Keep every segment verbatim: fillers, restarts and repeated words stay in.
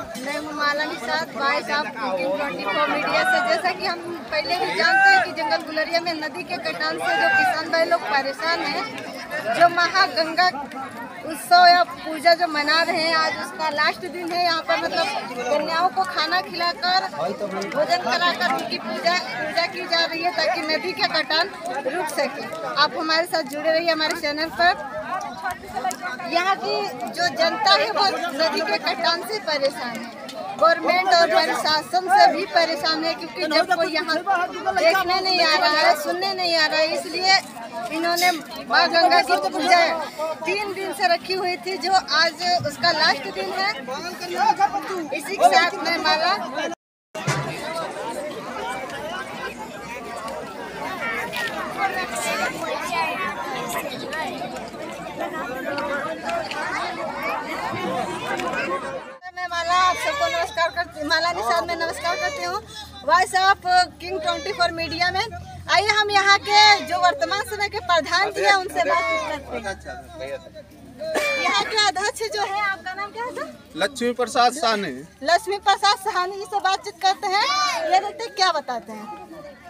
मैं हूँ माला निषाद भाई साहब कुकिंग ट्वेंटी फोर मीडिया से। जैसा कि हम पहले भी जानते हैं कि जंगल गुलरिया में नदी के कटान से जो किसान भाई लोग परेशान हैं, जो महागंगा उत्सव या पूजा जो मना रहे हैं, आज उसका लास्ट दिन है। यहाँ पर मतलब कन्याओं को खाना खिलाकर भोजन कराकर उनकी पूजा पूजा की जा रही है ताकि नदी का कटान रुक सके। आप हमारे साथ जुड़े रहिए हमारे चैनल पर। यहाँ की जो जनता है वो नदी के कटान से परेशान है, गवर्नमेंट और प्रशासन से भी परेशान है, क्योंकि जब कोई यहाँ देखने नहीं आ रहा है, सुनने नहीं आ रहा है, इसलिए इन्होंने माँ गंगा की पूजा तीन दिन से रखी हुई थी, जो आज उसका लास्ट दिन है। इसी के साथ में माला मैं माला आप सबको नमस्कार करती माला निषाद में नमस्कार करती हूँ voice of king twenty four media में। आइए हम यहाँ के जो वर्तमान समय के प्रधान जी हैं उनसे बात करते हैं। यहाँ के अध्यक्ष जो है, आपका नाम क्या है? लक्ष्मी प्रसाद साहनी। लक्ष्मी प्रसाद साहनी जी से बातचीत करते हैं, ये देखते क्या बताते हैं।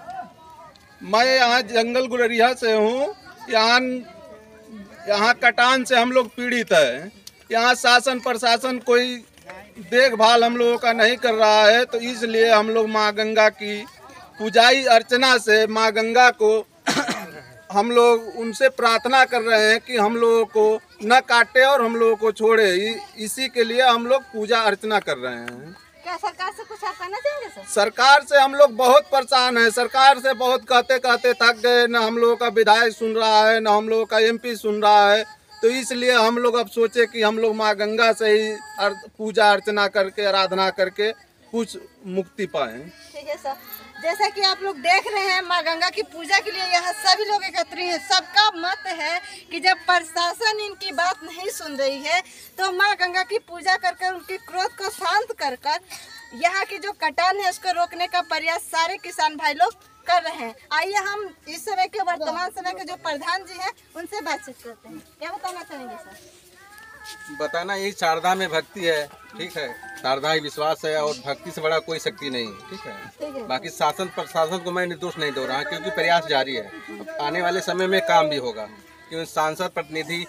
मैं यहाँ जंगल गुलरिया से हूँ। यहाँ यहाँ कटान से हम लोग पीड़ित है। यहाँ शासन प्रशासन कोई देखभाल हम लोगों का नहीं कर रहा है, तो इसलिए हम लोग माँ गंगा की पूजाई अर्चना से माँ गंगा को हम लोग उनसे प्रार्थना कर रहे हैं कि हम लोगों को न काटे और हम लोगों को छोड़े। इसी के लिए हम लोग पूजा अर्चना कर रहे हैं। क्या सरकार से कुछ आप कहना चाहेंगे सर? सरकार से हम लोग बहुत परेशान हैं। सरकार से बहुत कहते कहते थक गए। न हम लोगों का विधायक सुन रहा है, न हम लोगों का एमपी सुन रहा है। तो इसलिए हम लोग अब सोचे कि हम लोग माँ गंगा से ही पूजा अर्चना करके आराधना करके कुछ मुक्ति पाएं। ठीक है सर, जैसा कि आप लोग देख रहे हैं माँ गंगा की पूजा के लिए यहाँ सभी लोग एकत्रित हैं। सबका मत है कि जब प्रशासन इनकी बात नहीं सुन रही है तो माँ गंगा की पूजा कर कर उनके क्रोध को शांत कर कर यहाँ की जो कटान है उसको रोकने का प्रयास सारे किसान भाई लोग कर रहे हैं। आइए हम इस समय के वर्तमान समय के जो प्रधान जी हैं उनसे बातचीत करते हैं। क्या बताना चाहेंगे सर? बताना यही शारदा में भक्ति है। ठीक है, शारदा ही विश्वास है और भक्ति से बड़ा कोई शक्ति नहीं। ठीक है, ठीक है। बाकी शासन प्रशासन को मैं निर्दोष नहीं दे रहा, क्योंकि प्रयास जारी है। आने वाले समय में काम भी होगा, क्योंकि सांसद प्रतिनिधि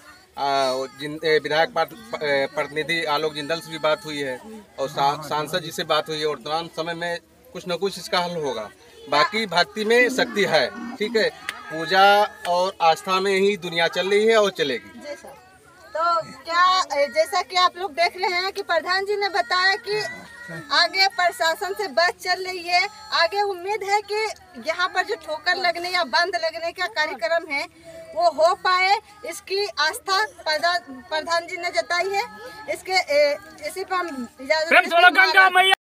विधायक प्रतिनिधि आलोक जिंदल से भी बात हुई है और सांसद जी से बात हुई है, और वर्तमान समय में कुछ न कुछ इसका हल होगा। बाकी भक्ति में शक्ति है। ठीक है, पूजा और आस्था में ही दुनिया चल रही है और चलेगी। जी सर। तो क्या जैसा कि आप लोग देख रहे हैं कि प्रधान जी ने बताया कि आगे प्रशासन से बात चल रही है, आगे उम्मीद है कि यहाँ पर जो ठोकर लगने या बंद लगने का कार्यक्रम है वो हो पाए, इसकी आस्था प्रधान जी ने जताई है। इसके इसी पर हम इजाजत